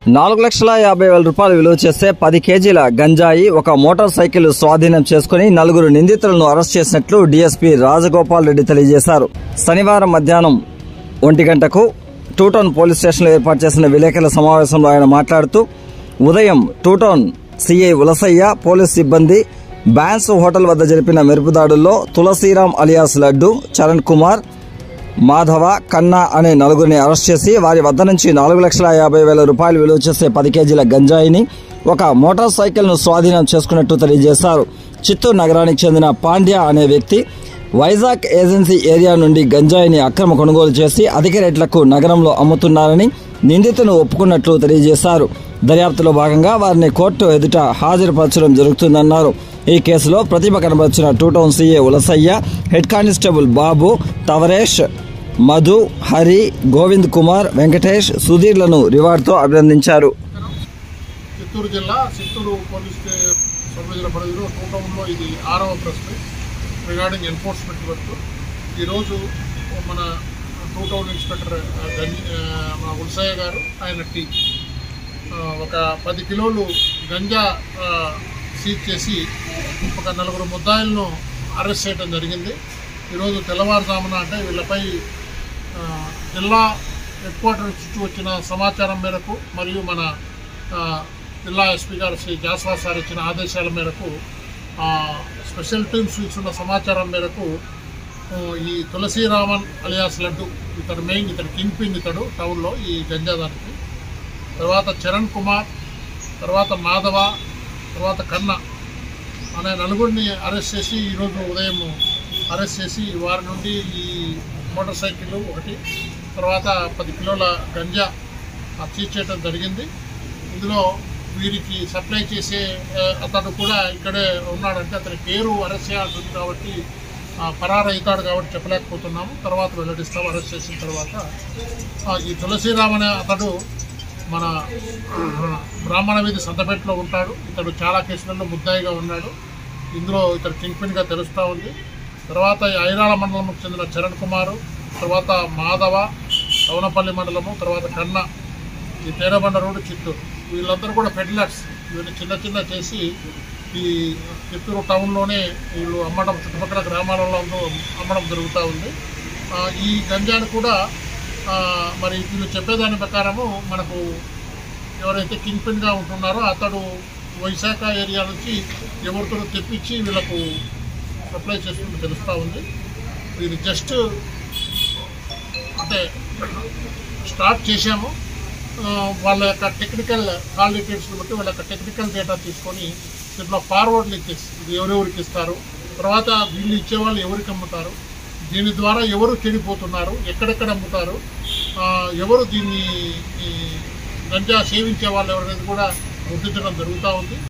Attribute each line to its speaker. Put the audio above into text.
Speaker 1: 4,50,000 రూపాయలు విలువ చేసే 10 కేజీల గంజాయి ఒక మోటార్ సైకిల్ స్వాధీనం చేసుకుని 4 నిందితులను అరెస్ట్ చేసినట్లు డీఎస్పీ రాజగోపాల్ రెడ్డి తెలియజేశారు. శనివారం మధ్యాహ్నం 1 గంటకు టూటౌన్ పోలీస్ స్టేషన్లో ఏర్పాటు చేసిన విలేకరుల సమావేశంలో ఆయన మాట్లాడుతూ ఉదయం టూటౌన్ సిఐ ఉలసయ్య పోలీస్ సిబ్బంది బ్యాన్స్ హోటల్ వద్ద జరిపిన మెరుపు దాడుల్లో తులసీరాం అలియాస్ లడ్డు, చరణ్ కుమార్, మాధవ, కన్నా అనే 4గురిని అరెస్ట్ చేసి వారి వద్ద నుంచి 4,50,000 రూపాయలు విలువ చేసే 10 కేజీల గంజాయిని ఒక మోటార్ సైకిల్ ను స్వాధీనం చేసుకున్నట్టు తెలియజేశారు. చిత్తూరు నగరానికి చెందిన పాండ్య అనే వ్యక్తి వైజాగ్ ఏజెన్సీ ఏరియా నుండి గంజాయిని అక్రమ కొనుగోలు చేసి అధిక రేట్లకు నగరంలో అమ్ముతున్నారని నిందితులు ఒప్పుకున్నట్లు తెలియజేశారు. దర్యాప్తులో భాగంగా వారిని కోర్టు ఎదుట హాజరుపరచడం జరుగుతుందన్నారు. ఈ కేసులో ప్రతిభ కనబర్చిన two town CA Ulasaiah, head constable Babu, Tavaresh, Madhu, Hari, Govind Kumar, Venkatesh, సుధీర్లను రివార్డుతో అభినందించారు.
Speaker 2: చిత్తూరు జిల్లా చిత్తూరు పోలీస్ సర్వేజల పరిధిలో టూటౌన్లో ఇది 6వ press meet regarding enforcement work. ఈరోజు మన టూటౌన్ ఇన్స్పెక్టర్ మన ఉలసయ్య గారు ఆయన టీం ఒక 10 కిలోలు గంజా సీజ్ చేసి ఒక 4 ముద్దాయిలను అరెస్ట్ చేయడం జరిగింది. ఈరోజు తెల్లవారుజామున అంటే వీళ్ళపై జిల్లా హెడ్ క్వార్టర్ చుట్టూ వచ్చిన సమాచారం మేరకు మరియు మన జిల్లా ఎస్పీ గారు శ్రీ జాస్వా సార్ ఇచ్చిన ఆదేశాల మేరకు స్పెషల్ టీమ్స్ ఇచ్చిన సమాచారం మేరకు ఈ తులసీరామన్ అలియాస్ లడ్డు ఇతడు కింగ్ పిన్ ఇతడు టౌన్లో ఈ గంజాదానికి, తర్వాత చరణ్ కుమార్, తర్వాత మాధవ, తర్వాత కన్నా అనే 4గురిని అరెస్ట్ చేసి ఈరోజు ఉదయం అరెస్ట్ చేసి వారి నుండి ఈ మోటార్ సైకిల్ ఒకటి, తర్వాత 10 కిలోల గంజా సీజ్ చేయడం జరిగింది. ఇందులో వీరికి సప్లై చేసే అతడు కూడా ఇక్కడే ఉన్నాడంటే అతని పేరు అరెస్ట్ చేయాల్సి ఉంది కాబట్టి పరారవుతాడు కాబట్టి చెప్పలేకపోతున్నాము. తర్వాత వెల్లడిస్తాము. అరెస్ట్ చేసిన తర్వాత ఈ తులసీరామ్ అనే అతడు మన బ్రాహ్మణ వీధి సంతపేటలో ఉంటాడు. ఇతడు చాలా కేసులలో ముద్దాయిగా ఉన్నాడు. ఇందులో ఇతడు కింగ్ పిన్గా తెలుస్తూ ఉంది. తర్వాత ఈ ఐరాల మండలంకు చెందిన చరణ్ కుమారు, తర్వాత మాధవ సవనపల్లి మండలము, తర్వాత కన్నా ఈ తేరబండ రోడ్డు చిత్తూరు, వీళ్ళందరూ కూడా పెడ్లర్స్. వీళ్ళు చిన్న చేసి ఈ చిత్తూరు టౌన్లోనే వీళ్ళు అమ్మడం, చుట్టుపక్కల గ్రామాలలో అమ్మడం జరుగుతూ ఉంది. ఈ గంజాను కూడా మరి వీళ్ళు చెప్పేదాని ప్రకారము మనకు ఎవరైతే కింగ్ పిన్గా ఉంటున్నారో అతడు వైశాఖ ఏరియా నుంచి ఎవరితో తెప్పించి వీళ్ళకు సప్లై చేస్తున్నట్టు తెలుస్తూ ఉంది. ఇది జస్ట్ అంటే స్టార్ట్ చేశాము. వాళ్ళ యొక్క టెక్నికల్ కాల్ డీటెయిల్స్ని బట్టి వాళ్ళ యొక్క టెక్నికల్ డేటా తీసుకొని దీంట్లో ఫార్వర్డ్ లింకేజ్ ఇది ఎవరెవరికి ఇస్తారు, తర్వాత వీళ్ళు ఇచ్చేవాళ్ళు ఎవరికి అమ్ముతారు, దీని ద్వారా ఎవరు చెడిపోతున్నారు, ఎక్కడెక్కడ అమ్ముతారు, ఎవరు దీన్ని గంజా సేవించే వాళ్ళు ఎవరనేది కూడా గుర్తించడం జరుగుతూ ఉంది.